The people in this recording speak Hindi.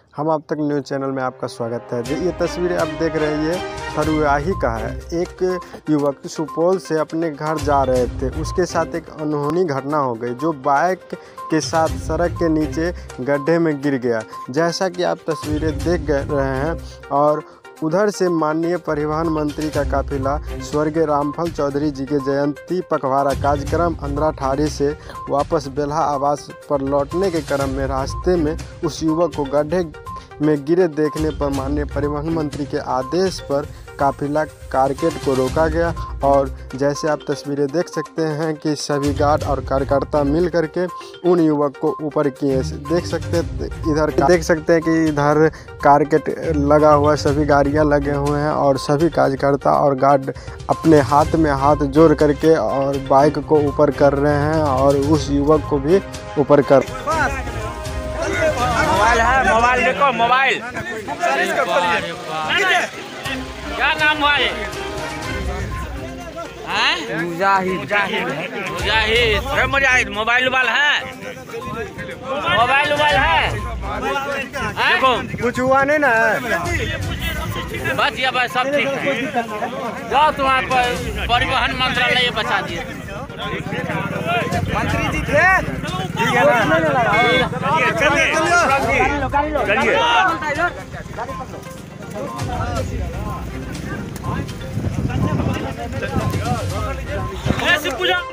हम आप तक न्यूज़ चैनल में आपका स्वागत है। ये तस्वीरें आप देख रहे हैं, ये फरुआही का है। एक युवक सुपौल से अपने घर जा रहे थे, उसके साथ एक अनहोनी घटना हो गई जो बाइक के साथ सड़क के नीचे गड्ढे में गिर गया, जैसा कि आप तस्वीरें देख रहे हैं। और उधर से माननीय परिवहन मंत्री का काफिला स्वर्गीय रामफल चौधरी जी के जयंती पखवाड़ा कार्यक्रम अंद्राठाड़ी से वापस बेल्हा आवास पर लौटने के क्रम में रास्ते में उस युवक को गड्ढे में गिरे देखने पर माननीय परिवहन मंत्री के आदेश पर काफिला कारकेड को रोका गया। और जैसे आप तस्वीरें देख सकते हैं कि सभी गार्ड और कार्यकर्ता मिल करके उन युवक को ऊपर किए। देख सकते हैं कि इधर कारकेड लगा हुआ, सभी गाड़ियां लगे हुए हैं और सभी कार्यकर्ता और गार्ड अपने हाथ में हाथ जोड़ करके और बाइक को ऊपर कर रहे हैं और उस युवक को भी ऊपर कर। मोबाइल है, मोबाइल देखो, मोबाइल क्या नाम हुआ ये? मुजाहिद। अरे मुजाहिद, मोबाइल है, मोबाइल है। देखो कुछ हुआ नहीं ना, बस ये बस सब ठीक है। जाओ तुम्हारे परिवहन मंत्रालय बचा दिए। मंत्री जी थे, ठीक है ना, चलिए।